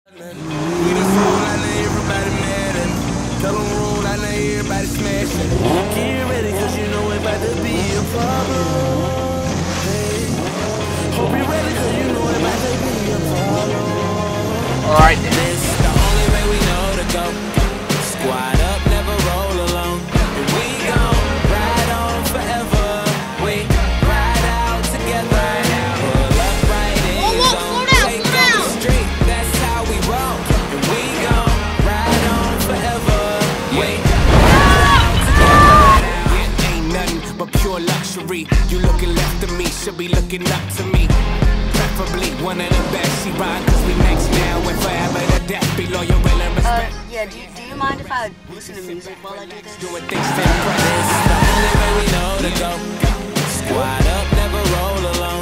We the fool, I know everybody mad at me. Tell them roll, I know everybody smashing. Get ready, cause you know it about to be a problem. Hey. Hope you ready, cause you know it about to be a problem. Alright then. This the only way we know to go. Squad up, never roll alone. And we gon' ride on forever. We ride out together. Pull up right in, don't take on the street. That's how we roll. And we gon' ride on forever. We ride out together. It ain't nothing but pure luxury. You looking left of me, should be looking up to me. Preferably one of the best. She ride cause we next now and forever to death. Be loyal and respect. Yeah, do you mind if I listen to music while I do this? Doing things for the only way we know to go. Squad up, never roll alone.